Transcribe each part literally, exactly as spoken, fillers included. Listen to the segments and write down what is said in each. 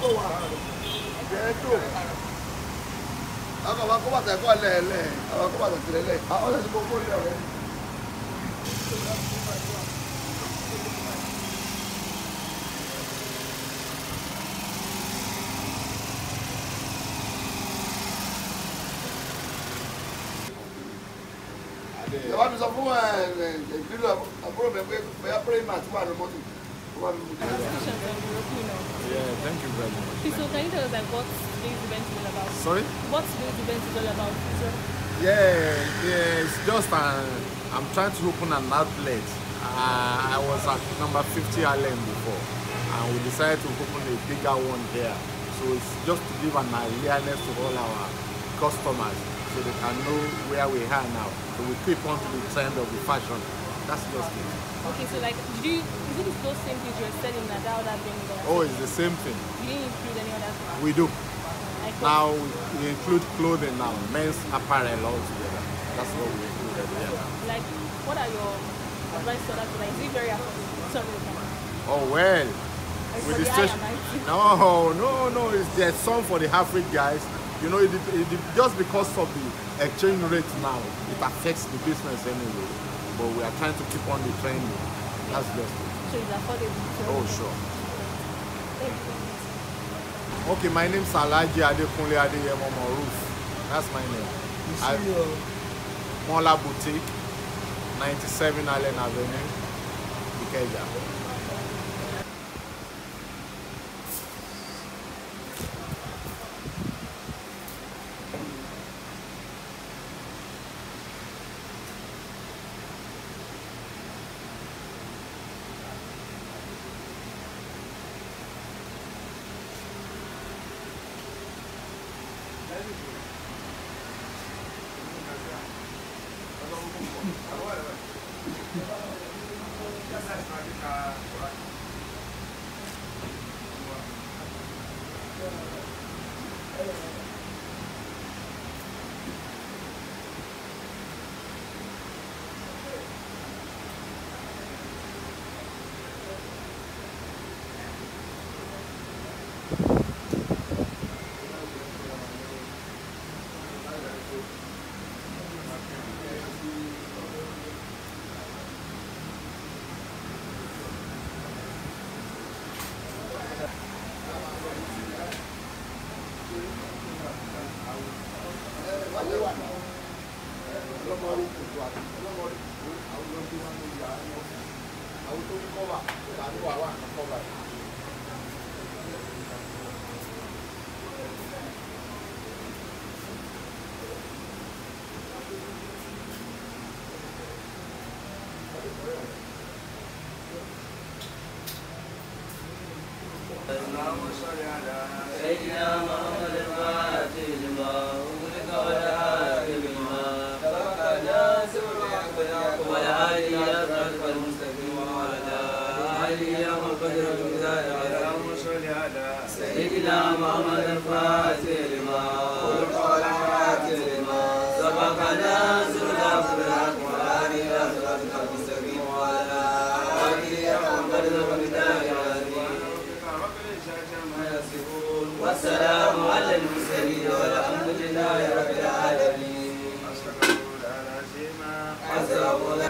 tó wà jẹ́ tó àwọn kan kó bàtà ẹ̀kọ́ lẹ́ẹ̀lẹ́ àwọn kó bàtà tẹ̀lẹ̀ lẹ́ẹ̀ àwọn ọ̀sẹ̀ tí mo kó lẹ́ ọ̀rẹ́ ìjọba mi sọ fún ìpínlẹ̀ àbúrò mi pé bóyá pírẹ́mà tí wà ní mọ́tò. Yeah, thank you very much. Okay, so can you tell us like what today's event is all about? Sorry? What today's event is all about? So, Yeah, yeah, it's just an, I'm trying to open an outlet. Uh, I was at number fifty Allen before, and we decided to open a bigger one here. So it's just to give an awareness to all our customers, so they can know where we are now. So we keep on to the trend of the fashion. That's just it. okay, so like, did you, is it those same things you're selling that that other thing there? Oh, it's the same thing. You didn't include any other thing? We do. Like what? Now we, we include clothing now, men's apparel altogether. That's what we included here. Like, what are your advice to others? Like, is it very affordable? Sorry, Oh well. like With for the the station, high and mighty. no, no, no. It's, there's some for the half-rate guys. You know, it, it, it, just because of the exchange rate now, it affects the business anyway. But we are trying to keep on the trend. That's just it. So it's affordable. So Oh, sure. thank you. Okay, my name is Alaji Adekunle Adeyemo Maruf. That's my name. You I- see your Mola Boutique, ninety-seven Allen Avenue, Ikeja. سيدنا محمد الفاتح لما أغلق والهادي لما سبق ناصر الحق بالحق والهادي إلى صراطك المستقيم وعلى آله حق قدره ومقداره العظيم سيدنا محمد الفاتح لما أغلق والهادي لما سبق ناصر الحق بالحق والهادي إلى صراطك المستقيم وعلى آله حق قدره ومقداره العظيم والسلام على المرسلين والحمد لله رب العالمين. أستغفر الله.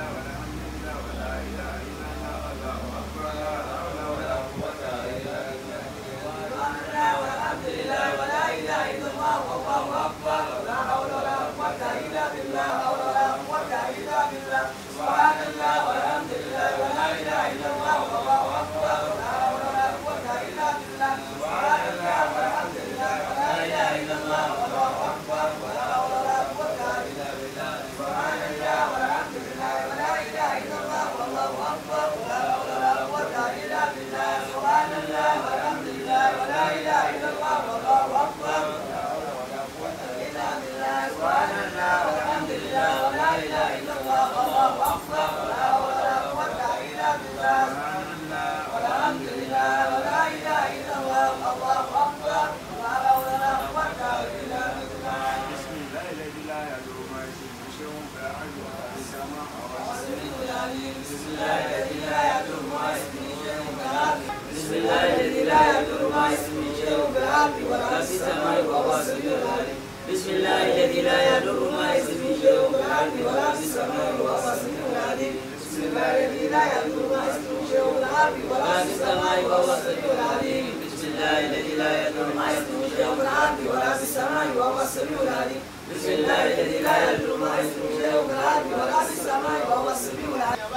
والحمد لله ولا إله إلا الله والله أكبر لا حول ولا قوة إلا بالله ولا قوة إلا بالله سبحان الله والحمد لله ولا إله إلا الله والله أكبر لا حول ولا قوة إلا بالله سبحان الله والحمد لله ولا إله إلا الله والله أكبر ولا حول ولا قوة إلا بالله سبحان الله والحمد لله ولا إله إلا الله والله أكبر ولا حول ولا قوة إلا بالله سبحان الله والحمد لله ولا إله إلا الله والله أكبر ولا حول ولا قوة إلا بالله سبحان الله والحمد لله ولا إله إلا الله والله أكبر ولا حول ولا قوة إلا بالله سبحان الله والحمد لله ولا إله إلا الله والله أكبر ولا حول ولا قوة إلا بالله بسم الله الذي لا يضر مع اسمه شيء في الأرض ولا في السماء بسم الله الذي لا يضر مع اسمه شيء في الأرض بسم الله الذي لا يضر مع اسمه شيء في الأرض ولا في السماء وهو السميع العليم بسم الله الذي لا يضر مع اسمه شيء في الأرض ولا في السماء وهو السميع العليم بسم الله الذي لا يضر مع اسمه شيء في الأرض ولا في السماء وهو السميع العليم بسم الله الذي لا يضر مع اسمه شيء في الأرض ولا في السماء وهو السميع العليم بسم الله الذي لا يضر مع اسمه شيء في الأرض ولا في السماء وهو السميع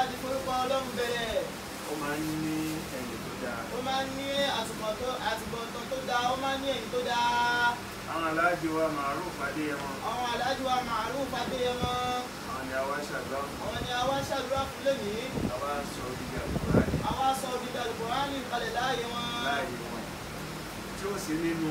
العليم. Ó máa ń ní ẹ̀yìn tó dáa. Ó máa ń ní àtúbọ̀tán tó dáa, ó máa ń ní ẹ̀yìn tó dáa. Àwọn aláàjì wa Maruf Adéyẹmọ. Àwọn aláàjì wa Maruf Adéyẹmọ. Àwọn ni a wá ṣàdúrà fún. Àwọn ni a wá ṣàdúrà fún lónìí. A wá sọ odidi Al-Qur'ani. A wá sọ odidi Al-Qur'ani kalẹ̀ láàyè wọn. Láàyè wọn. Tí ó sì nínú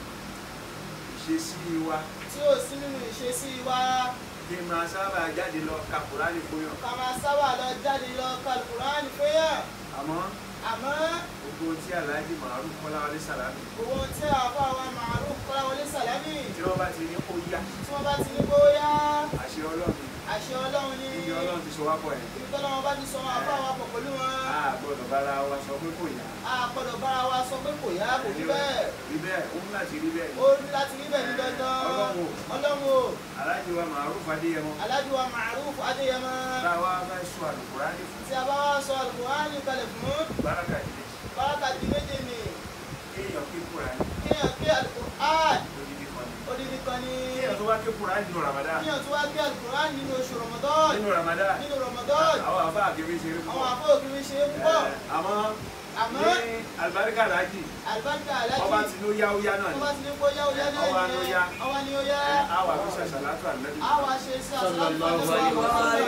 ìṣesí wa. Tí ó sí nínú ìṣesí wa. Kí n máa sábà jáde lọ ka Kùránì fún yàn. Ká máa sábà lọ jáde lọ ka Al-Qur'ani fún yàn. Àmọ́. Àmọ́. Gbogbo tí Alhaji Maruf Kọ́láwọlé Sàlámì. Gbogbo tí àbá wa Maruf Kọ́láwọlé Sàlámì. Tí wọ́n bá ti ní kó yá. Tí wọ́n bá ti ní kó yá. Àṣẹ Ọlọ́run. Àṣẹ Ọlọ́run ni. Ibi Ọlọ́run ti sọ wá pọ̀ yẹn. Ibi tọ́lọ́run bá ti sọ wọn àbá wa pọ̀ pẹ̀lú wọn. A gbọ́dọ̀ bára wa sọ pé kò yá. A gbọ́dọ̀ bára wa sọ pé kò yá kò rí bẹ́ẹ̀. Rí bẹ́ẹ̀, ó ń láti rí bẹ́ẹ̀. Ó ní láti rí bẹ́ẹ̀ ní dandan. Ọlọ́run o. Ọlọ́run o. Alhaji wa Maruf Adéyẹmọ. Alhaji wa Maruf Adéyẹmọ. Tá a wá bá sọ Al-Qur'ani fún. Tí a bá wá sọ Al-Qur'ani kalẹ̀ fún. Báràkà ìdílé. Báràkà di méje ni. Kéèyàn ké Kùránì. Kéèyàn ké Al-Qur'ani. Odidi kan ni. Odidi kan ni. Kéèyàn tó wá ké Kùránì nínú Ramadan. Kéèyàn tó wá ké Al-Qur'ani nínú oṣù Ramadan. Nínú Ramadan. Nínú Ramadan. Àwọn àbá àkèrè ṣeré púpọ̀. Àwọn àbá òkèrè ṣeré púpọ̀. Àmọ́. Àmọ́. Ní àlùbáríkà Alhaji. Àlùbáríkà Alhaji. Ọba tí ló yá ó yá náà ni. Ọba tí ló yá ó yá náà ni. Ọba ló yá. Ọba ni ó yá. Àwa fi ṣàṣàlátù Ànábì. Àwa ṣe ṣe àṣàlátù Ànábì. Fún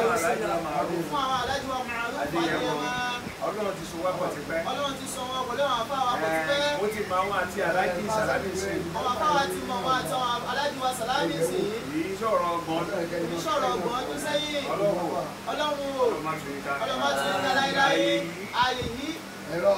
àwọn Alhaji wa Maruf Adéyẹmọ. Ọlọ́run ti so wá pọ̀ tipẹ́. Ọlọ́run ti so wọn pẹ̀lú àwọn afá wa pọ̀ tipẹ́. Ó ti mọ àwọn àti Alhaji Sàlámì sí. Àwọn afá wa ti mọ wọn àti àwọn Alhaji wa Sàlámì sí. Kì í sọ̀rọ̀ ọgbọ̀n. Kì í sọ̀rọ̀ ọgbọ̀n ọdún sẹ́yìn. Ọlọ́run o. Ọlọ́run o. Ọlọ́run má tún ní ká. Ọlọ́run má tún ní ká láéláé. Ààyè yìí. Ẹ̀rọ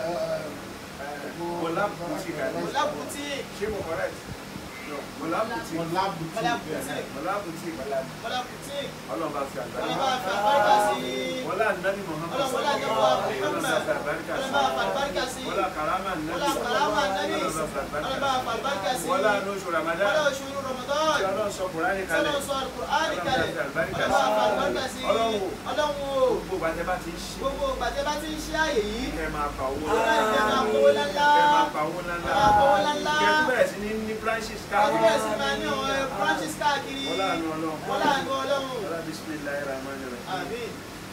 Mọ̀lá bùtíkì àti. Mọ̀lá bùtíkì. Ṣé mo correct? Mọ̀lá bùtíkì. Mọ̀lá bùtíkì. Mọ̀lá bùtíkì. Mọ̀lá bùtíkì. Ọlọ́run bá fi àgbáyé. Ọlọ́run bá fi àgbáyé sí i. Wọlá Nabi Muhammad. Ọlọ́run wọlá Nabi Muhammad. Ọlọ́run bá fi àgbáyé sí i. Wọlá karama Nabi. Wọlá karama Nabi. Ọlọ́run bá fi àgbáyé sí i. Wọlá oṣù Ramadan. Wọlá oṣù Ramadan. Tí Ọlọ́run sọ Kùránì kalẹ̀. Ọlọ́run sọ Kùránì kalẹ̀. Ọlọ́run bá fi àgbáyé sí i. Ọlọ́run o. Ọlọ́run o. Gbogbo gbàtẹ́ bá ti ń ṣe. Gbogbo gbàtẹ́ bá ti ń ṣe àyè yìí. Kẹ́ máa pa owó ńlá. Kẹ́ máa pa owó ńlá. Kẹ́ máa pa owó ńlá. Kẹ́ máa pa owó ńlá. Kẹ́ tún bẹ̀rẹ̀ sí ní ní branches káàkiri. Kẹ́ tún bẹ̀rẹ̀ sí máa ní àwọn branches káàkiri. Wọlá àánú Ọlọ́run. Wọlá àánú Ọlọ́run. Wọlá bismillahir rahmanir rahim. Àmín.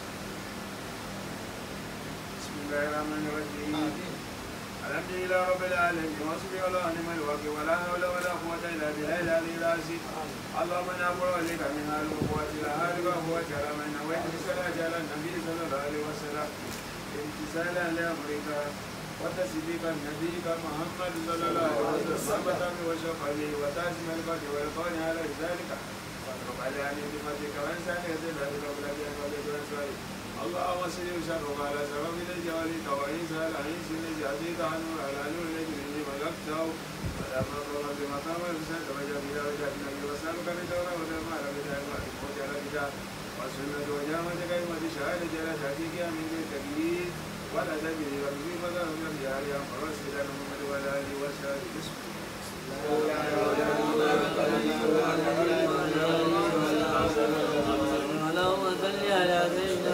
Bismillahir rahmanir rahim. Àmín. Alhamdulillahi rabbil alamin. Wasbi Allahu ni'mal wakeel. Wala hawla wala quwwata illa billahil aliyyil azim. Allahumma na'budu ilayka min hadhihi al-quwwati la hawla wala quwwata illa billah. Wa inna salata ala nabiy sallallahu alaihi wasallam. امتثالا لأمرك وتصديقا نبيك محمد صلى الله عليه وسلم وشفعه وتعزم القدر والقول على ذلك واترك على ان بفضلك وانسان يزل بلوك لك يقول برسولك اللهم صل وسلم على سبب الجوالك وعيسى على عيسى الذي عزيز عنه على نور الذي ملكته ولما قام بمقام الرسالة وجاء بها وجاء النبي وسألك بدورة ولما لم يدعك وجعل بها والسنة وجامة كلمة شهادة جلت حقيقة من التكبير ولا تجري وفي فضل من جاري أمر سيدنا محمد وعلى آله وصحبه بسم اللهم صل على سيدنا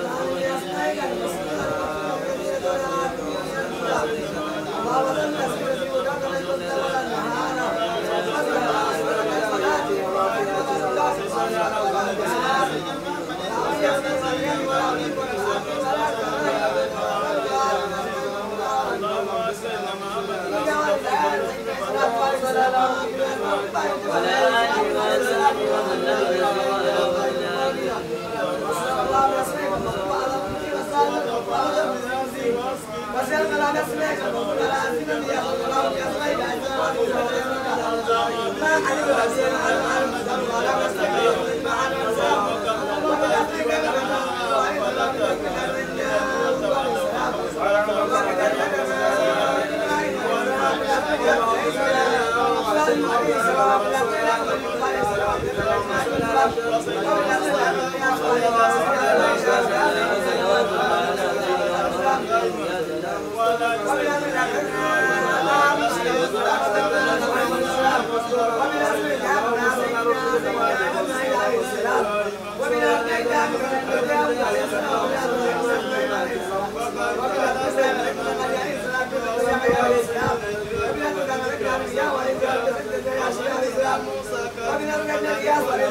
Wala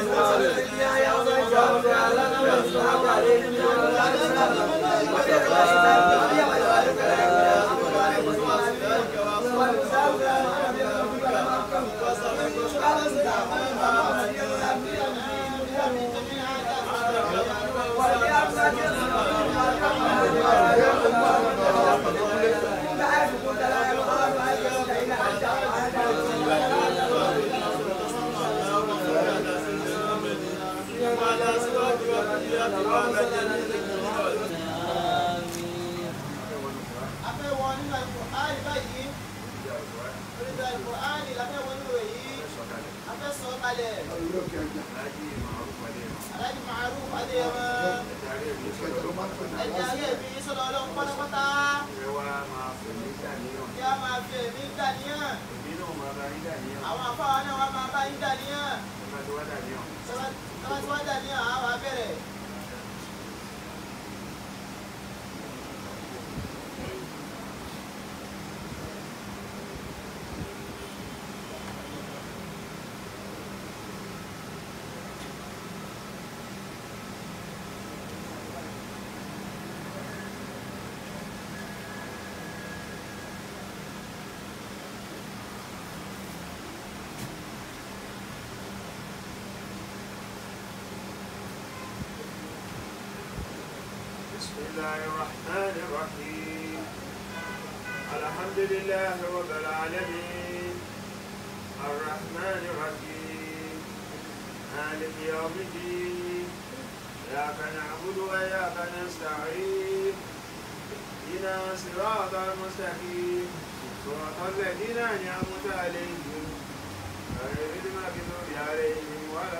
بسم الله الرحمن الرحيم الحمد لله رب العالمين الرحمن الرحيم مالك يوم الدين إياك نعبد وإياك نستعين اهدنا صراط المستقيم صراط الذين أنعمت عليهم غير المغضوب عليهم ولا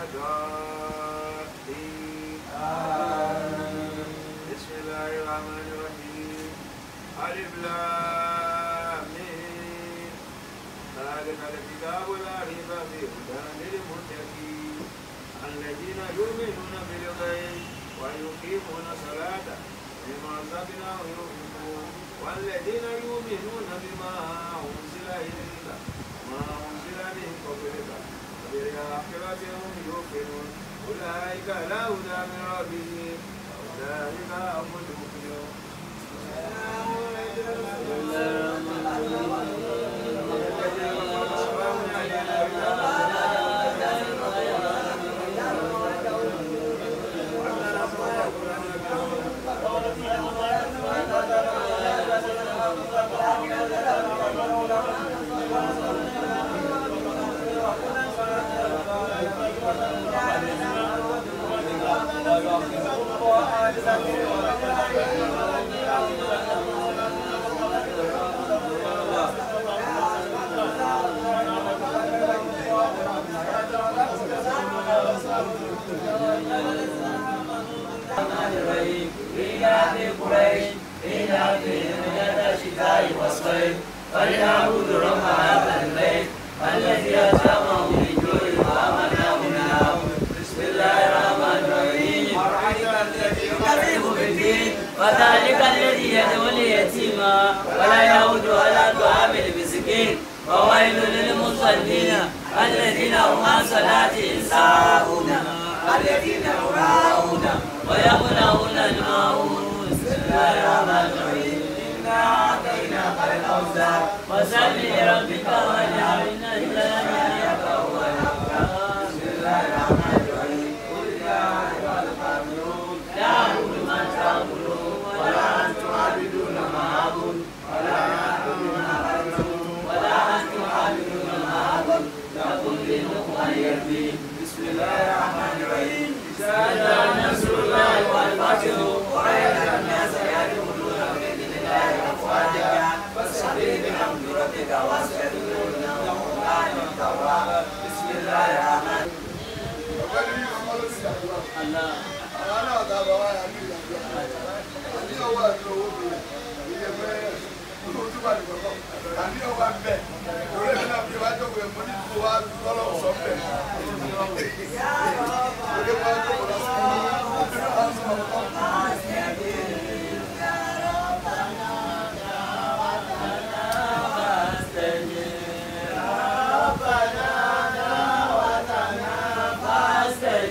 الضالين بسم الله الرحمن الرحيم ألف لام ميم ذلك الكتاب لا ريب فيه هدى للمتقين الذين يؤمنون بالغيب ويقيمون الصلاة مما رزقناهم ينفقون والذين يؤمنون بما أنزل إليك ما أنزل من قبلك وبالآخرة هم يوقنون أولئك على هدى من ربهم ذلك هم المفلحون. فليعبدوا رب هذا البيت الذي أطعمهم من جوع وآمنهم من خوف. بسم الله الرحمن الرحيم. أرأيت الذي يكذب بالدين فذلك الذي يدعو اليتيم ولا يعود على طعام المسكين وويل للمصلين الذين هم عن صلاتهم ساهون الذين يراءون ويمنعون الماعون. بسم الله الرحمن الرحيم. إنا أعطيناك الكوثر فصل لربك وانحر إن شانئك هو الأبتر. بسم الله الرحمن الرحيم. قل يا أيها الكافرون لا أعبد ما تعبدون ولا أنتم عابدون ما أعبد ولا أنا عابد ما عبدتم ولا أنتم عابدون ما أعبد لكم دينكم ولي دين. بسم الله الرحمن الرحيم. إذا جاء نصر الله والفتح ورأيت الناس يدخلون في دين الله أفواجا فسبح بحمد ربك واستغفره إنه كان توابا. بسم الله الرحمن الرحيم. Stay.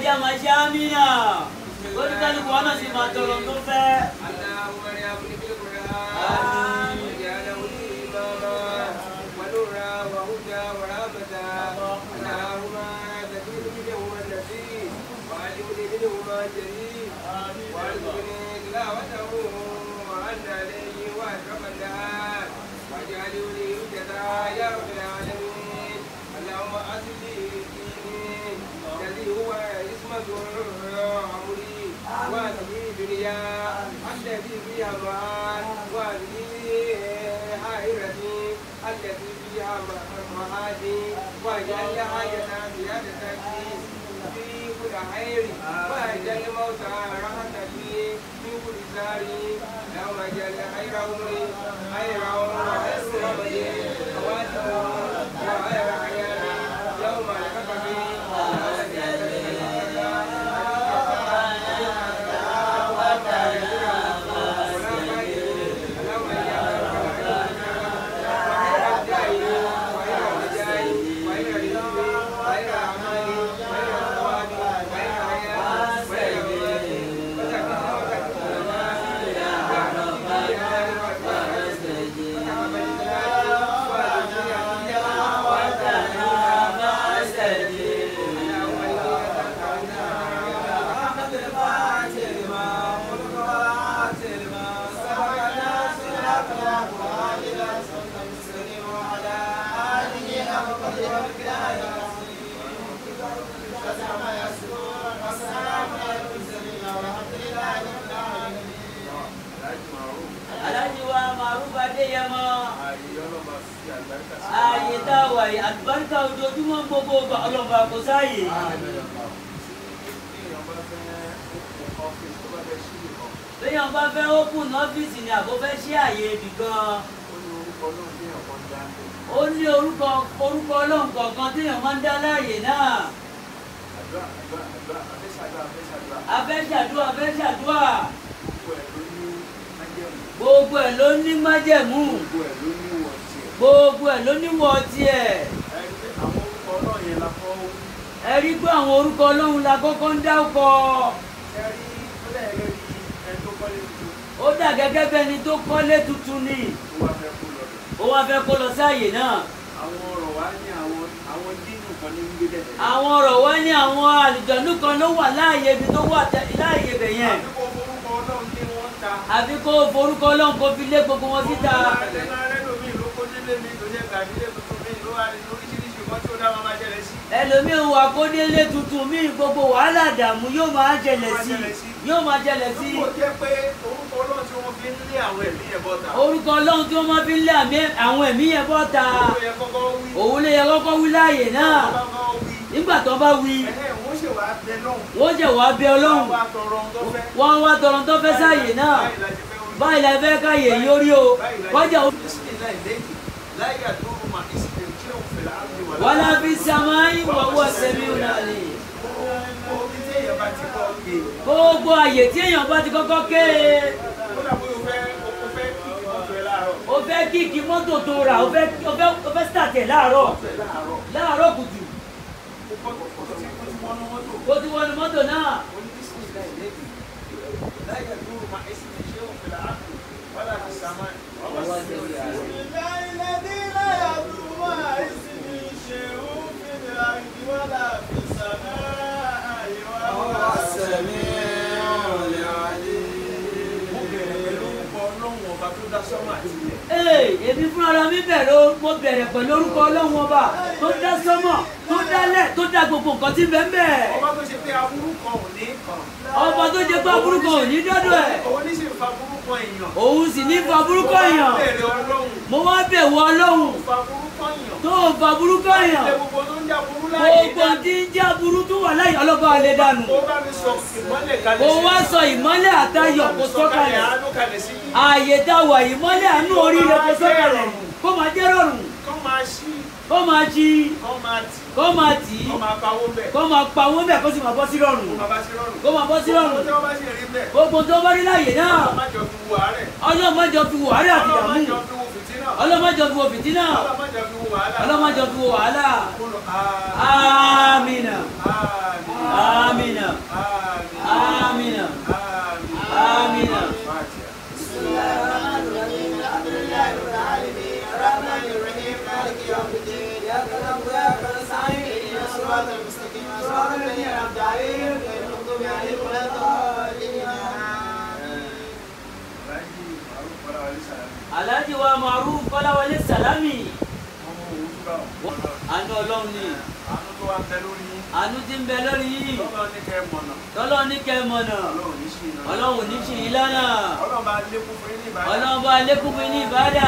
ẹja máa ṣe àmì náà oníkálukú wọn náà sì máa tọrọ tó fẹ́. اللهم ارحمني بالقرآن واجعله لي إماما ونورا وهدى ورحمة اللهم تكفر منهما النسيم وعلمني منهما الجليل وارزقني تلاوته وأن عليه وأشرف النهار واجعله لي حجة يا رب العالمين اللهم أصل لي ديني الذي هو عصمة أمري وهذه دنيا التي فيها معاد وهذه حائرتي التي فيها معادي واجعل حاجة زيادة في كل خير واجعل الموت راحة لي من كل سار اللهم اجعل خير عمري خير وخير عمري خواتمه وخير حياتي يوم الحق فيه ààyè tá a wà yìí àlùbáríkà ojoojúmọ́ gbogbo ọgbà ọlọ́mọba kò sáàyè. béèyàn bá fẹ́ open ọ́fíìsì ni àbó fẹ́ ṣí àyè ibì kan. ó ní orúkọ orúkọ ọlọ́run kọ̀ọ̀kan téèyàn máa ń dá láàyè náà. afẹ́ṣàdúrà afẹ́ṣàdúrà. gbogbo ẹ̀ ló ní májẹ̀mú. gbogbo ẹ̀ ló ní wọ̀ tiẹ̀. ẹ rí pé àwọn orúkọ ọlọ́run la kọ́kọ́ ń dárúkọ. ó dà gẹ́gẹ́ bẹ́ẹ̀ ni tó kọ́lé tuntun ni. ó wá fẹ́ kó lọ sáàyè náà. àwọn ọ̀rọ̀ wa ní àwọn àwọn dínú kan ní gbé dẹ̀. àwọn ọ̀rọ̀ wa ní àwọn àlùjọ̀nú kan ló wà láàyè ibi tó wà láàyè ibẹ̀ yẹn. àbí kó forúkọ ọlọ́run kó fi lé gbogbo wọn síta. ẹlòmíì wà kó délé tuntun míì gbogbo wàhálà dààmú yóò máa jẹlẹ̀ sí yóò máa jẹlẹ̀ sí. orúkọ ọlọ́run tí wọ́n fi ń lé àwọn ẹ̀mí yẹn bọ́ta. orúkọ ọlọ́run tí wọ́n máa fi ń lé àwọn ẹ̀mí yẹn bọ́ta. òun lè yẹ kọ́kọ́ wí láàyè náà. nígbà tó bá wí. wọ́n ṣe wàá bẹ ọlọ́run. wọ́n wá tọrọ tó fẹ́ sáàyè náà. báyìí la fẹ́ káyè yórí o. kọjá o. wàlá fi sàmáyé wọ́wọ́ sẹ́mi ò náà lè. gbogbo àyè tí èèyàn bá ti kọ́kọ́ ké e. o fẹ́ kíkì mọ́tò tó rà o fẹ́ sítàtẹ̀ láàárọ̀ láàárọ̀ kùtù. o ti wọnú mọ́tò náà. Ee, èmi fún ara mi bẹ̀rẹ̀ mo bẹ̀rẹ̀ pẹ̀lú orúkọ ọlọ́run ọba tó dá sọ́mọ̀ tó dálẹ̀ tó dá gbogbo nǹkan tí bẹ́ẹ̀ bẹ́ẹ̀. ọba tó ṣe pé aburú kan ò ní kàn. ọba tó ṣe pé aburú kan ò ní dọ́dọ̀ ẹ̀. òun ní sì fa burú kan èèyàn. òun sì ní fa burú kan èèyàn. mo wá bẹ̀wò ọlọ́run tó ń fa burú kan èèyàn. gbogbo tí ń já burú tó wà láyé ọlọ́ba alẹ́ dànù. mo wá sọ ìmọ́lẹ̀ àtayọ̀ kó sọ́kalẹ̀. ààyè tá a wà ìmọ́lẹ̀ àánú oríire kó sọ́kalẹ̀ kó máa jẹ́ rọrùn. kó máa jí kó máa tì kó máa tì í kó máa pawó bẹ̀ kó máa pawó bẹ̀ kó sì máa bọ́ sí rọrùn kó máa bá sí rọrùn kó máa bọ́ sí rọrùn tí wọ́n bá sì rí bẹ̀ gbogbo tó bá rí láàyè náà ọlọ́run má jọ fi wo àárẹ̀ ọlọ́run má jọ fi wò wàhálà àti ọlọ́run má ìdààmú jọ fi wo fìtínà ọlọ́run má jọ fi wò fìtínà ọlọ́run má jọ fi wo wàhálà ọlọ́run má jọ fi wò wàhálà kúlọ̀ amina àmín amina àmín amina àmín amina. Alhaji wa Maruf Kọ́láwọlé Salami. Àánú Ọlọ́run ni. àánú tó wá ń bẹ lórí yín Àánú tí ń bẹ lórí yìí. tọ́lọ́ ní kẹ́ mọ̀nà Tọ́lọ́run ní kẹ́ mọ̀nà. ọlọ́run ní sí iná Ọlọ́run ní ṣì í lọ́nà. ọlọ́run bá lékún fún yín ní ìbàdàn Ọlọ́run bá lékún fún yín ní ìbádà.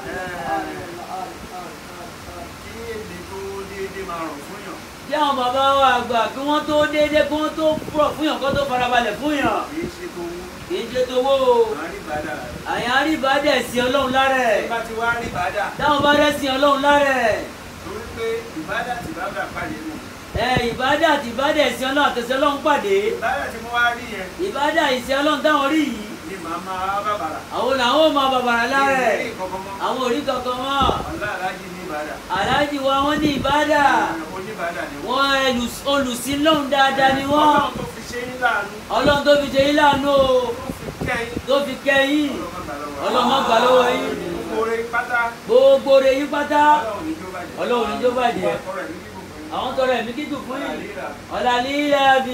kí èdè tó déédéé máa rọ̀ fún yàn Kí àwọn bàbá wa àgbà kí wọ́n tó déédéé kí wọ́n tó pọ̀ fún yàn kí wọ́n tó farabalẹ̀ fún yàn. kì í ṣe tó wú Kì í ṣe tówó o. àárín ìbàdàn Àyàn á rí ìbádà ẹ̀sìn Ọlọ́run lára ẹ̀. bá ti wá rí ìbàdàn Táwọn bá rẹ́sìn Ọlọ́run lára ẹ̀. torí pé ìbàdàn ti bàbà pàdé nù Ẹ ìbádà àti ìbádà ẹ̀sìn Ọlọ́run àtẹ̀sìn Ọlọ́run pàdé. ìbàdàn tí mo wá rí yẹn Ìbádà ìsìn Ọlọ́run táwọn rí yìí. ni màmá bàbàrà Àwọn làwọn ò máa bàbàrà lára ẹ̀. ní ìkọ̀kọ̀ mọ́ Àwọn ò rí kankan mọ́. ọ̀la alájí ní ìbàdàn Aláàjì wa wọ́n ní ìbádà. oníbàdàn ni wọ́n Wọ́n ẹlù- olùsìn lọ́hùn dáadáa ni wọ́n. ọlọ́run tó fi ṣe yín láàánú Ọlọ́run tó fi ṣe yín láàánú o. tó fi kẹ́ yín Tó fi kẹ́ yín. ọlọ́run má gbà Ọlọ́run má gbà lọ́wọ́ lọ́wọ́ yín. oore pátá Gbogbo rẹ̀ yín pátá. ọlọ́run ní jó bàjẹ́ Ọlọ́run ní jó bàjẹ́. ọ̀rọ̀ ẹ̀mí kíkùn fún yín Àwọn tọrọ ẹ̀mí kíkùn fún yín. Ọ̀là lílà bì.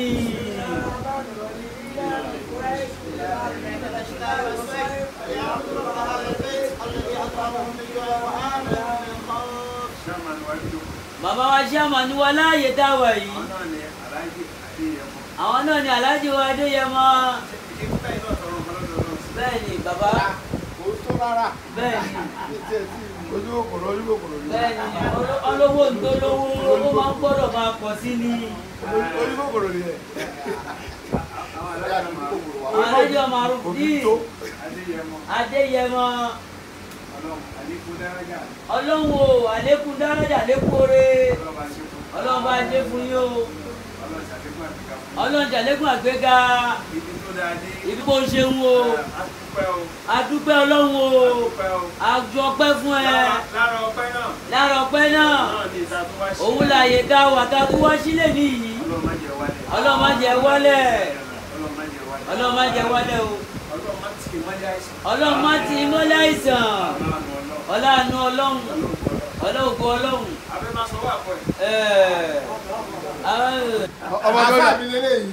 sẹ́mà níwájú jókòó Bàbá wa ṣáàmà ní wa láàyè dáwà yìí. àwọn náà ni alájí adéyẹmọ Àwọn náà ni Aláàjì wa Adéyẹmọ. ìdíkúta iná tọrọ nǹkan lọ́dọ̀ lọ́wọ́ sí Bẹ́ẹ̀ ni bàbá. kò tó rárá Bẹ́ẹ̀ ni. ojú kòkòrò ojú kòkòrò ni Bẹ́ẹ̀ ni olo- olówó ń tó lówó ó máa ń gbọ́dọ̀ máa pọ̀ sí ni. ojú kòkòrò ni ẹ àwọn alájí máa Aláàjì wa Maruf ní adéyẹmọ Adéyẹmọ. ọlọ́run àlékún dárájà Ọlọ́run o àlékún dárájà àlékún oore. ọlọ́run bá ṣe fún Ọlọ́run bá dé fún yín o. ọlọ́run ṣàlékún àtìká fún Ọlọ́run jàlékún àgbéga. ibi tó dáa dé Ibi kò ń ṣeun o. adúpẹ́ o Adúpẹ́ Ọlọ́run o. adúpẹ́ o Àjọ ọpẹ́ fún ẹ. lára ọpẹ́ náà Lára ọpẹ́ náà. náà ni ìta tó wá sí Òun láàyè dá wà ká tó wá sílẹ̀ nìyí. ọlọ́run má jẹ́ wálẹ̀ Ọlọ́run má jẹ́ wálẹ̀. ọlọ́run má jẹ́ wálẹ̀ Ọlọ́run má jẹ́ wálẹ̀ o. ọlọ́run má tì í mọ́lẹ̀ àìsàn Ọlọ́run má ti mọ́lẹ̀ àìsàn. ọlọ́run ọlọ́run Ọláàánú Ọlọ́run. ọlọ́run Ọlọ́ògo Ọlọ́run. abẹ́ máa sọ wà pọ̀ ẹ̀ Ẹ̀ẹ́. ọmọ bẹ́ẹ̀ mi lélẹ́yìí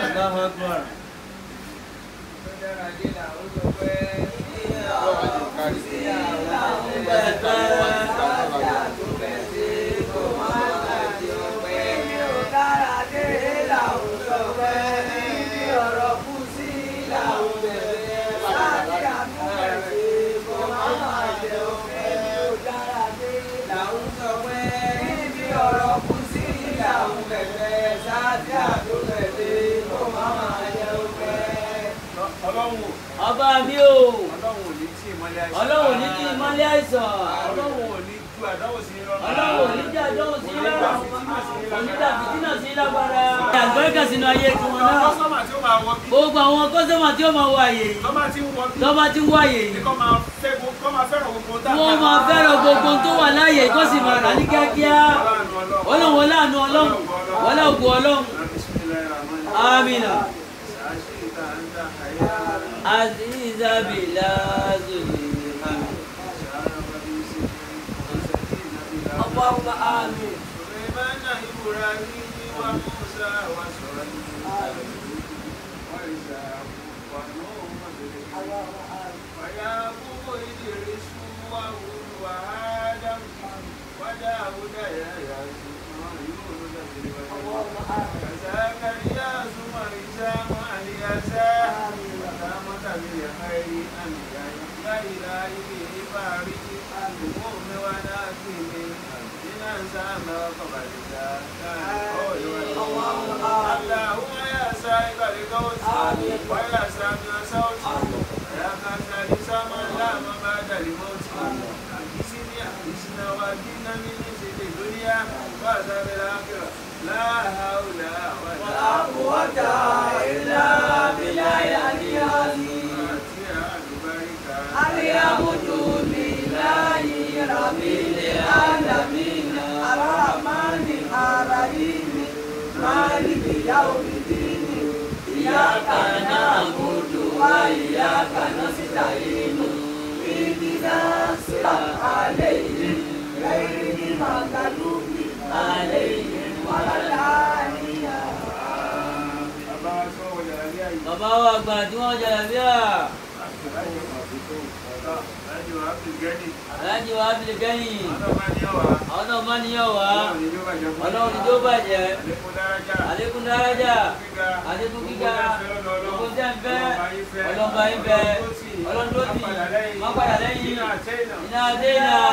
ọlọ́run o Ọba mi o. ọlọ́run ò ní tí ì mọ́lẹ̀ àìsàn Ọlọ́run ò ní kí mọ́lẹ̀ àìsàn. ọlọ́run ò ní ju àdáwò sí i lọ́rùn Ọlọ́run ò ní jẹ́ àdánwò sí lọ́rùn. Onídà fìtínà sí lágbára. Àgbẹ̀kẹ̀ sínú ayé tiwọn náà. kọ́sọ́mà tí ó máa wọ bí Gbogbo àwọn kọ́sọ́mà tí ó máa wọ àyè yìí. tọ́mà tí ń wọ bí Tọ́ba ti ń wọ àyè yìí. kọ́ máa fẹ́ gbogbo kọ́ máa fẹ́ràn gbogbo tá Wọ́n máa fẹ́ràn gbogbo tó wà láàyè kó sì máa rà ní kíákíá. Ọlọ́run wọlé àánú Ọlọ́run. Wọlé ògo Ọlọ́run. Amina. Aziza bila zulima. Allahumma amin. اللهم يا سائق القوس ويا سامع صوت يا كافر لسان لا مبعد لموت أكسني أكسني أنفسنا وأجرنا من خزي الدنيا وعذاب الآخرة لا حول ولا قوة إلا بالله العلي العظيم. الحمد لله رب العالمين الرحمن الرحيم مالك يوم الدين إياك نعبد وإياك نستعين اهدنا الصراط عليهم غير المغضوب عليهم ولا الضالين. Bàbá wa àgbà tí wọ́n jẹ̀rẹ̀ bí à. Aláàjì wa Abdul Gani. Àwọn náà máa níyàn wá. Ọlọ́run ni tó bàjẹ́. Àlékún dárájà. Àlékún gíga. Gbogbo tẹ́ ń fẹ́. Ọlọ́run bá yín fẹ́. Ọlọ́run tó tì. Má padà lẹ́yìn. Iná adé náà.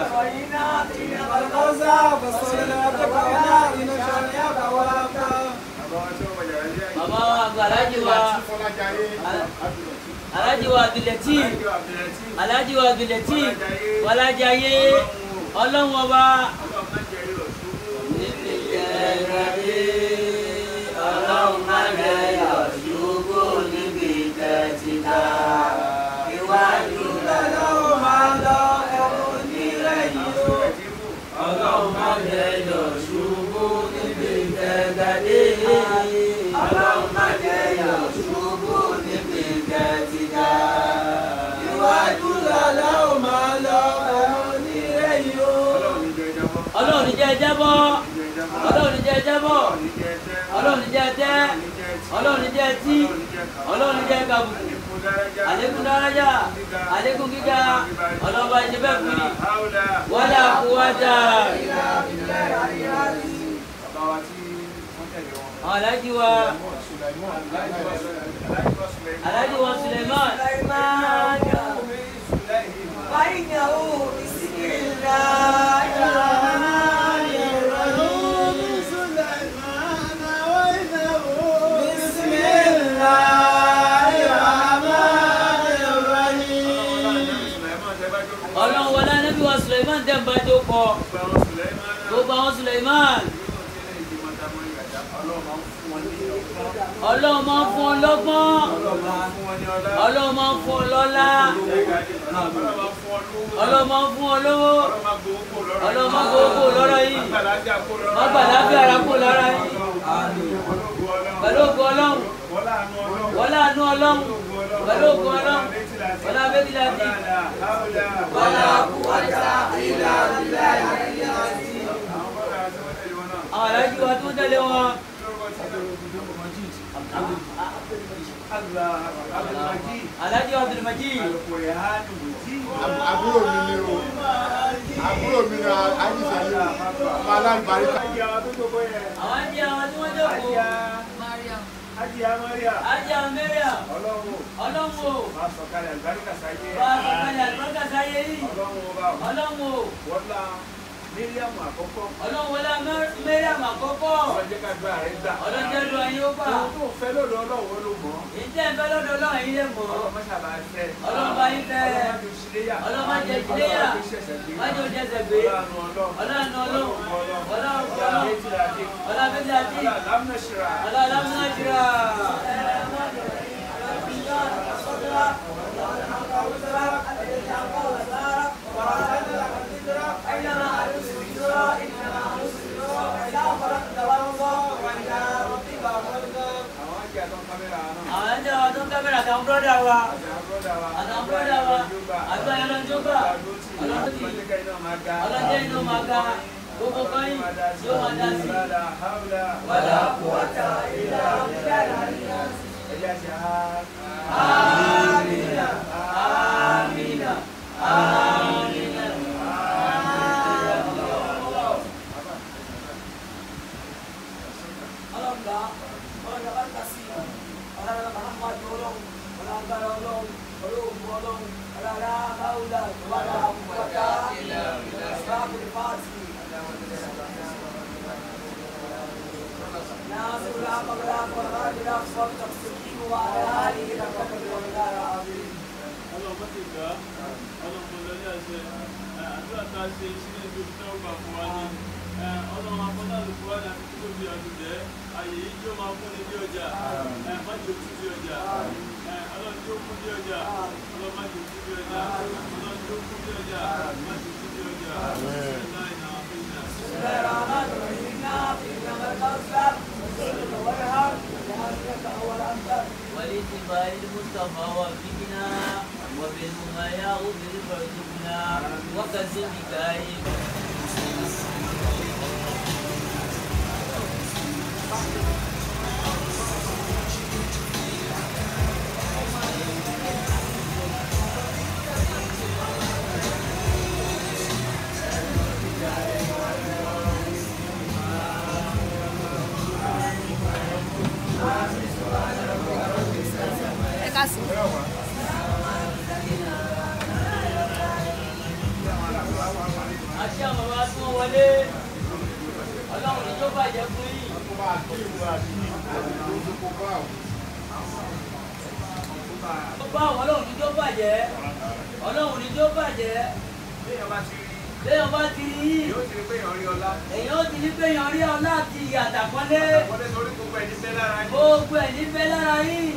Bàbá wa àgbà Aláàjì wa. Aláàjì wa Abdulateef. Aláàjì wa Abdulateef. Wọlájayé. Ọlọ́run ọba. Ọlọ́run má jẹ́ yọ̀ ṣubú níbi tẹ̀síta. Iwájú lọ́lọ́run máa lọ ẹ̀rù nírẹ̀yìn o. Ọlọ́run má jẹ́ yọ̀ ṣubú níbi tẹ̀gàdé. Ọlọ́run má jẹ́ yọ̀ ṣubú níbi tẹ̀síta. Iwájú lọ́lọ́run máa lọ ẹ̀rù nírẹ̀yìn o. Ọlọ́run ní jẹ́ jábọ́. Ọlọ́run ní jẹ́ jábọ́. Ọlọ́run ní jẹ́ tẹ́. Ọlọ́run ní jẹ́ tí. Ọlọ́run ní jẹ́ kàbùkù. Àlékún dárájà. Àlékún gíga. Ọlọ́run bá ṣe bẹ́ẹ̀ fún mi. Wala quwwata. Aláàjì wa. Aláàjì wa Suleiman. فإنه بسم الله الرحمن الرحيم. سليمان وإنه بسم الله الرحمن الرحيم. Ọlọ́run wọlé Ànábì wa Suleiman tẹ̀ ń bá tó kọ. Gbogbo àwọn Suleiman. Ọlọ́run máa ń fún ọ lọ́gbọ́n. Ọlọ́run máa ń fún ọ lọ́lá. Ọlọ́run máa ń fún ọ lówó. Ọlọ́run máa ń gbogbo lọ́rọ̀ yìí. Má gbàdábí ara kó lára yìí. Pẹ̀lú ògo Ọlọ́run. Wọlé àánú Ọlọ́run. Pẹ̀lú ògo Ọlọ́run. Wọlé abẹ́bí láti. ولا قوة إلا بالله العلي العظيم. Àwọn aláàjì wa tó ń tẹ̀lé wọn. Aláàjì Abdul Majid. Àbúrò mi ni o. Àbúrò mi ni Ajísàlẹ̀. Ọmọ alábàríkà. Àwọn jẹ́ àwọn tí wọ́n jókòó. Hajiya Maria. Hajiya Maria. Ọlọ́run. Ọlọ́run o. Máa sọ̀kalẹ̀ àlùbáríkà sáyé. Máa sọ̀kalẹ̀ àlùbáríkà sáyé yìí. Ọlọ́run ọba. Ọlọ́run o. Wọ́lá Míríàmù àkọ́kọ́. Ọlọ́run wọlé Míríàmù àkọ́kọ́. Ọlọ́jẹ́ ká gbá rẹ̀ gbà. Ọlọ́jẹ́ lu ayé ó gbà. Ohun tó fẹ́ lọ́dọ̀ Ọlọ́run ló mọ̀. Ìjẹ́ ìfẹ́ lọ́dọ̀ Ọlọ́run yìí lè mọ̀. Ọlọ́run má ṣàbà fẹ́. Ọlọ́run bá yín fẹ́. Ọlọ́run má jẹ ìṣiléyà. Má jẹ òjẹsẹ̀ gbé. Ọlọ́run Ọlọ́run. Ọlọ́run Ọlọ́run. Ọlọ́run abẹ́tí àti. Ọlọ́run alámúnájìrà. Àwọn ẹ̀jẹ̀ wa tó ń kámẹ́rà àtàwọn bọ́dà wa. Àtàwọn bọ́dà wa. Àgbà yẹn lọ́jọ́ gbà. Ọlọ́jẹ́ inú máa ga. Gbogbo kan yìí yóò máa dá sí. ولا قوة إلا بالله. آمين. آمين. آمين. Ọlọ́run ti gbà á, ọlọ́run lọ ní àṣẹ, àdúrà tá a ṣe ìṣílẹ̀ tó fi tẹ́wọ́ gbà fún wa ní. Ọlọ́run afọ́dá ló fún wa ní àti tó bí ọdún jẹ́. Àyè yìí tí ó máa fún ní bí ọjà. Má jẹ́ òtún bí ọjà. Ọlọ́run tí ó kún bí ọjà. Ọlọ́run má jẹ́ òtún bí ọjà. Ọlọ́run tí ó kún bí ọjà. Má jẹ́ òtún bí ọjà. ولاتباع المصطفى وفقنا وبالهما يا غفر فارزقنا وكذبك àṣà bàbá tí wọ́n wọlé ọlọ́run ní tó bàjẹ́ fún yìí. tó bá àwọn ọlọ́run ní tó bàjẹ́ ọlọ́run ní tó bàjẹ́. léèyàn bá ti rí yìí èèyàn ó ti rí pé èèyàn rí ọlá àti ìyàtàkọ́lé gbogbo ẹ̀ ní bẹ́ lára yìí.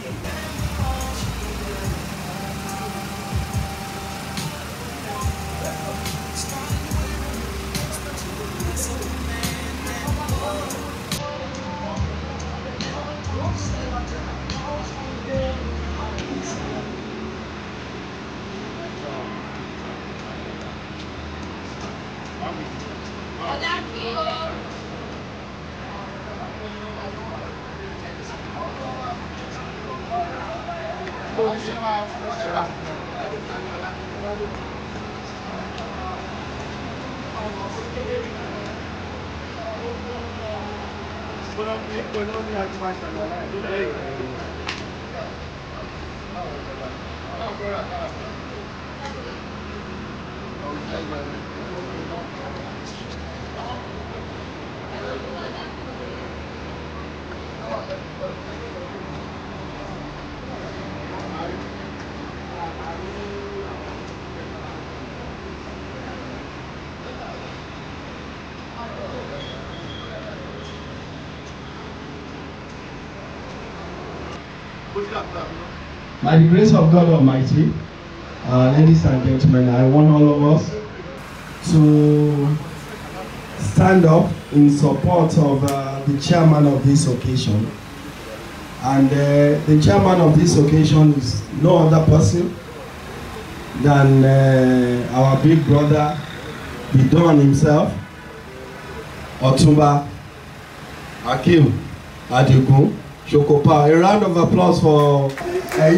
By the grace of God Almighty, uh, ladies and gentlemen, I want all of us to stand up in support of uh, the chairman of this occasion. And uh, the chairman of this occasion is no other person than uh, our big brother, the Don himself, Otumba Akim Adigun Shokopa. A round of applause for Hey.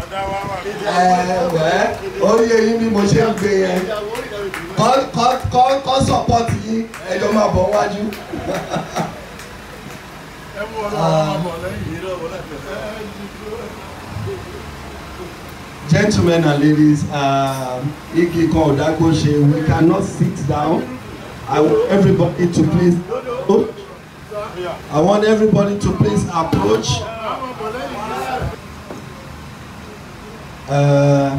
Oye yín bí mo ṣe ń gbé yẹn kọ́ support yín ẹjọ́ máa bọ̀ wájú. Gentlemen and ladies, igi kan ọ̀dàgbò ṣe, we cannot sit down. I want everybody to please. Oh, I want everybody to please approach. Uh,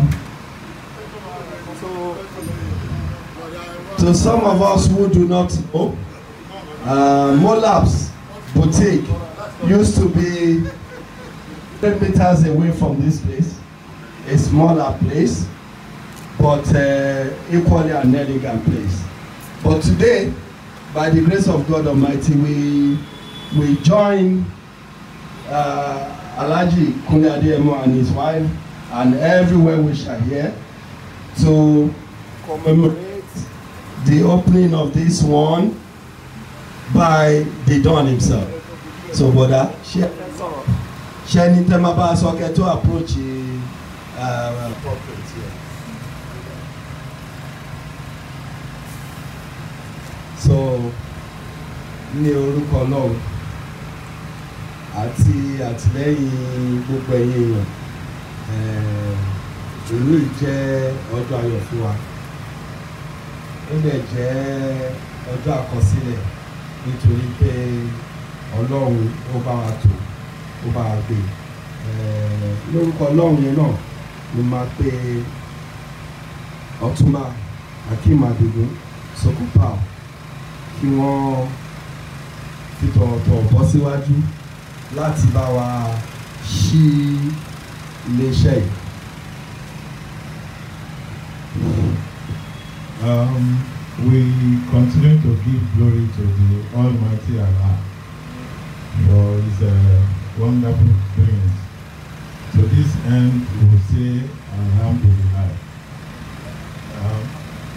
to some of us who do not know, uh, Molabs Boutique used to be ten meters away from this place, a smaller place, but uh, equally an elegant place. But today, by the grace of God Almighty, we we join uh, Alhaji Kunle Adeyemo and his wife and everywhere we shall hear to commemorate the opening of this one by the Don himself. So, brother, share any time about so okay to approach the uh, appropriate here. So, ní orúkọ Ọlọ́run àti àtìlẹ́yìn gbogbo ẹ̀yin èèyàn, ìlú yìí jẹ́ ọjọ́ ayọ̀ fún wa. Ó lè jẹ́ ọjọ́ àkọsílẹ̀ nítorí pé Ọlọ́run ó bá wa tò, ó bá wa gbé. Lórúkọ Ọlọ́run yẹn náà ni máa pe Ọ̀túnba Akeem Adigun Sokopao kí wọ́n fi tọ̀wọ̀tọ̀wọ̀ bọ́ síwájú láti bá wa ṣí iléeṣẹ́ yìí. Um, we continue to give glory to the Almighty Allah for His uh, wonderful doings. To this end, we will say Alhamdulillah. Um,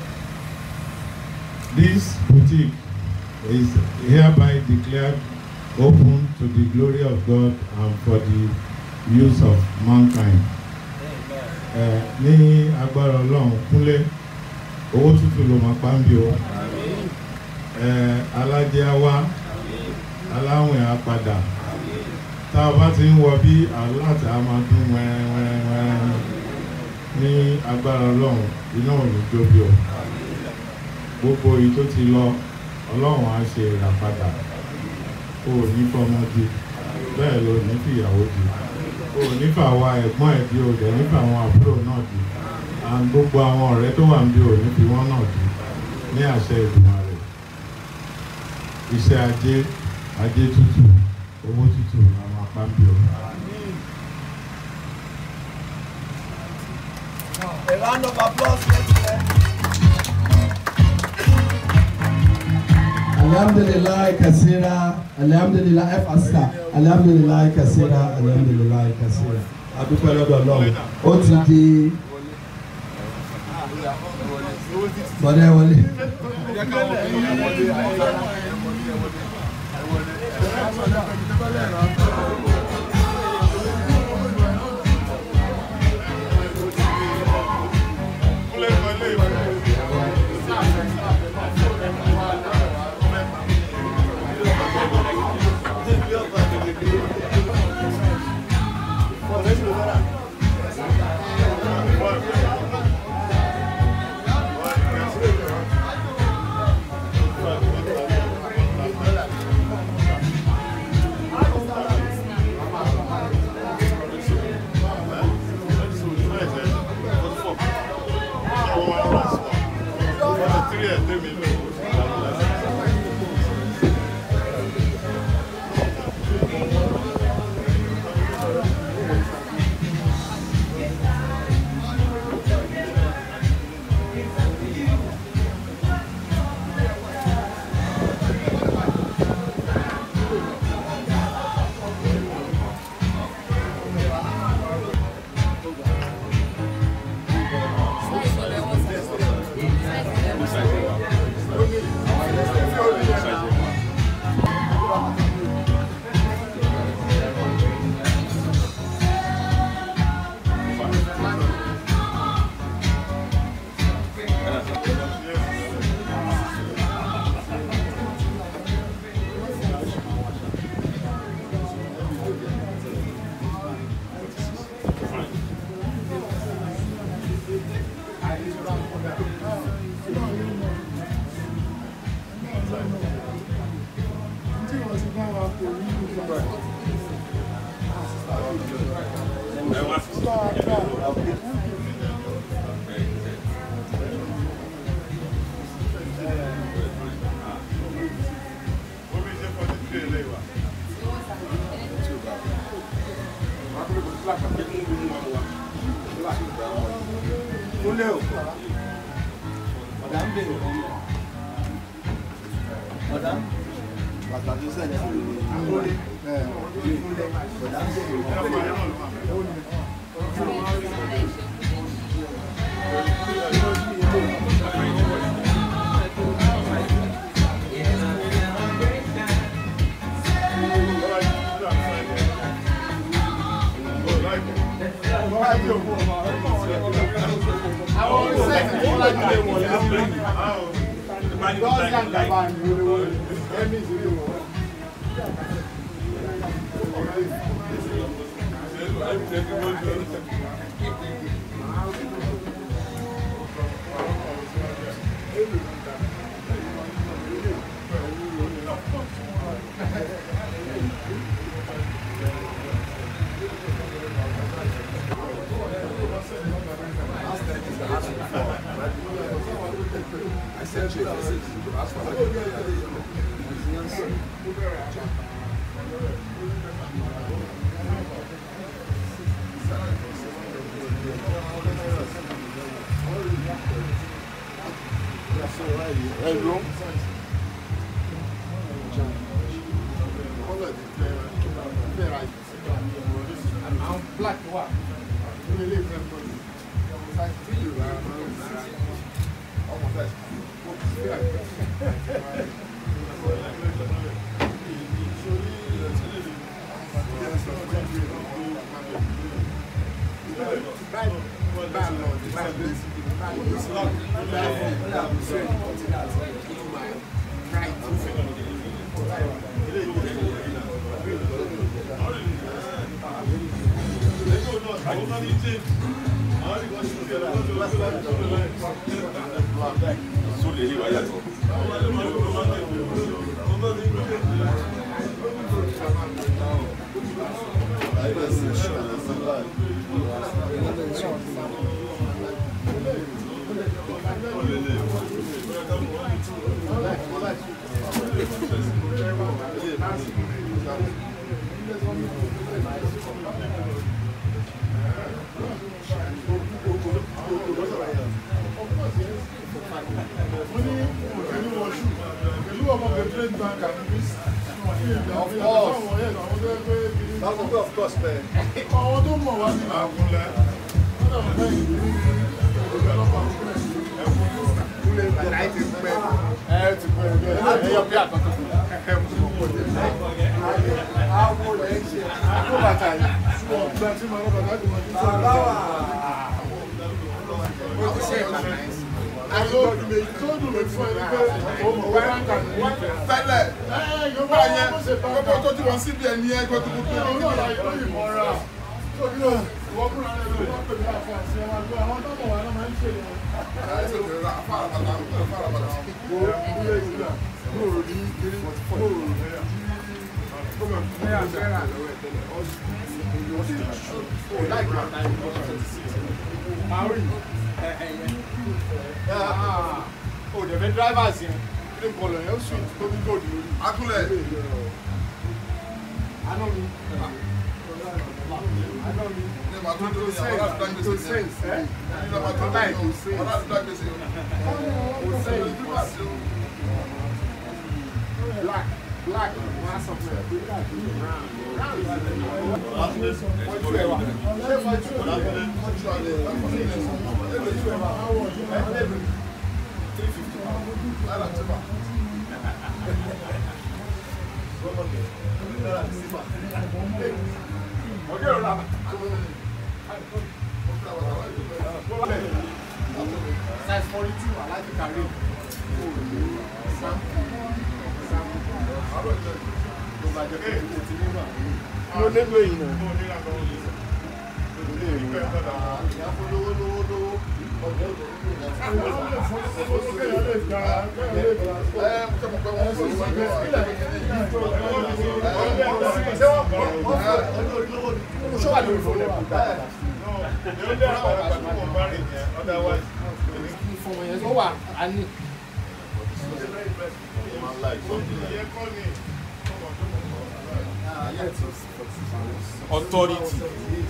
this boutique is hereby declared open to the glory of God and for the use of mankind. Ní agbára Ọlọ́run Kúnlé owó tútù ló máa pa ń bí o. Alájẹ á wá, aláwìn á padà. Tá a bá ti ń wọ bí aláàtì á máa dún wẹ́rẹ́wẹ́rẹ́ ní agbára Ọlọ́run iná ò ní jó bí o. Gbogbo èyí tó ti lọ Ọlọ́run á ṣe ìràpadà. O ò ní fọmọ di, bẹ́ẹ̀ ló ní fìyàwó di. O ò ní fàwa ẹ̀gbọ́n ẹ̀ di, o dẹ̀ ní fàwọn àbúrò náà di. À ń gbogbo àwọn ọ̀rẹ́ tó wà ń bí o ní fi wọ́n náà di ní àṣẹ Èdùmàrè. Iṣẹ́ ajé, ajé tútù, owó tútù àwọn apá ń bí o. A round of applause, let's hear. Alhamdulillah kasira, alhamdulillah efasa, alhamdulillah kasira, alhamdulillah kasira. Adúpẹ́ lọ́dọ̀ Ọlọ́run. Ó ti di bọ́dẹ̀ wọlé. Black what? Of course, man. Oh, the drivers in the colonel suite to be good. Actually, I don't mean. I don't mean. To say, to say, eh? Black, black, mass of size forty-two, I like the carry. No neighbor, you know. Authority.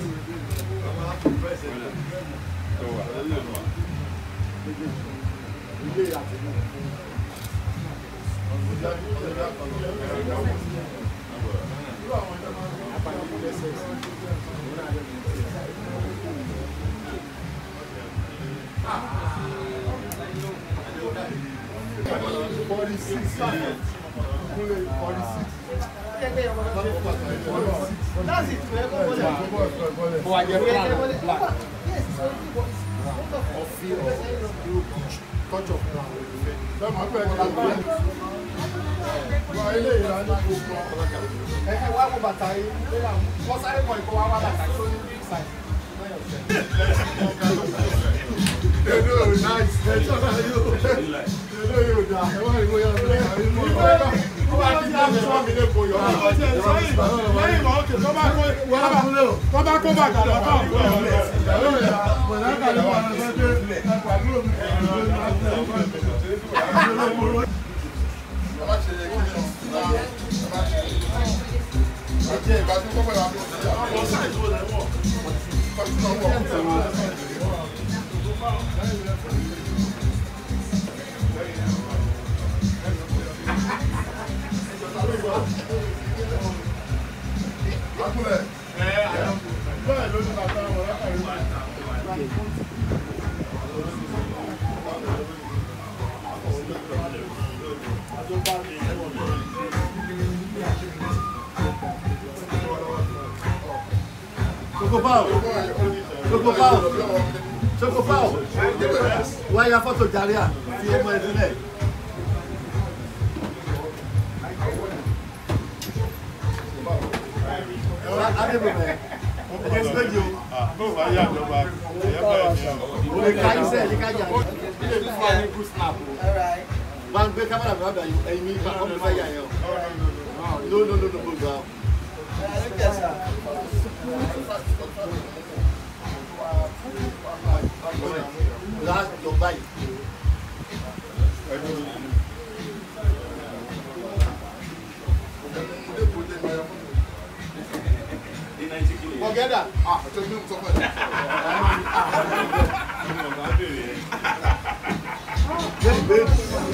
forty-six. forty-six. That's it. Oh, I get black. Black. Yes, it's only what Or feel touch of brown. That's my friend. Why are you ẹ wá wo bàtà yìí wọ́n sáré mọ̀ ìkọ́ wá wá bàtà yìí tó ní big size. Hello, nice. Hello, you da. Ẹ wá ìwé yàrá rẹ̀. Ó wá ti dá mi sọ́ọ́ mi lẹ́kọ̀ọ́ yọ̀. Lẹ́yìn ìmọ̀ òkè tó bá kó tó bá kó bàtà lọ́kọ̀ àgbọ̀ ọ̀rẹ́. Bọ̀dá kàlẹ́ wà lọ́sẹ̀ pé ẹ̀kọ́ àbúrò mi. Choco Pau, Choco Pau, Choco Pau, why your photo Jaria? See you my today. I never man. I just heard you. No, I am the back. What can you say? You can't just. All right. One big camera brother, you and me back on the fire. No, no, no, no, no. Yes, sir. Last your bite. Forget that. Ah, I told you something. Very good.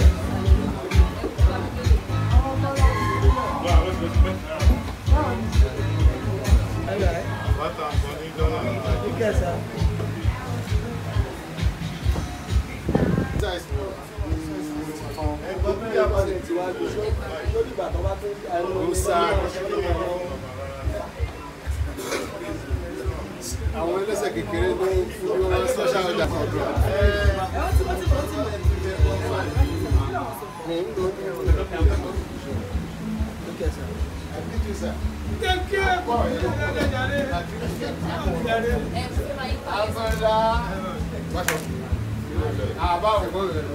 Yes, sir. Àwọn ẹlẹ́sẹ̀ kékeré ló ń fún wọn social media control. Thank you. About the world.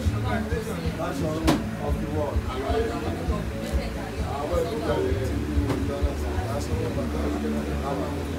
Of the world. I